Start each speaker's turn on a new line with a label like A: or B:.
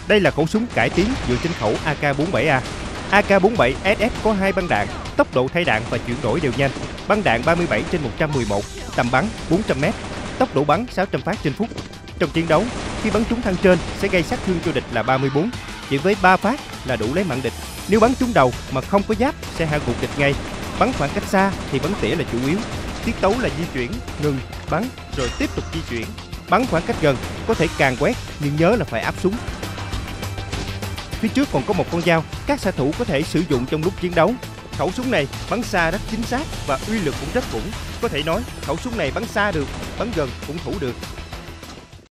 A: Đây là khẩu súng cải tiến dựa trên khẩu AK-47A. AK-47SS có 2 băng đạn, tốc độ thay đạn và chuyển đổi đều nhanh. Băng đạn 37/111, tầm bắn 400m, tốc độ bắn 600 phát trên phút. Trong chiến đấu, khi bắn trúng thân trên sẽ gây sát thương cho địch là 34, chỉ với 3 phát là đủ lấy mạng địch. Nếu bắn trúng đầu mà không có giáp sẽ hạ gục địch ngay. Bắn khoảng cách xa thì bắn tỉa là chủ yếu. Tiết tấu là di chuyển, ngừng, bắn rồi tiếp tục di chuyển. Bắn khoảng cách gần có thể càn quét nhưng nhớ là phải áp súng. Phía trước còn có một con dao, các xạ thủ có thể sử dụng trong lúc chiến đấu. Khẩu súng này bắn xa rất chính xác và uy lực cũng rất vững. Có thể nói khẩu súng này bắn xa được, bắn gần cũng thủ được.